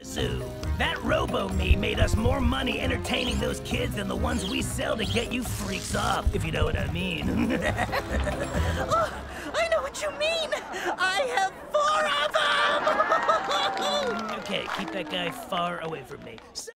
Zoo. That Robo-Me made us more money entertaining those kids than the ones we sell to get you freaks off, if you know what I mean. Oh, I know what you mean! I have 4 of them! Okay, keep that guy far away from me.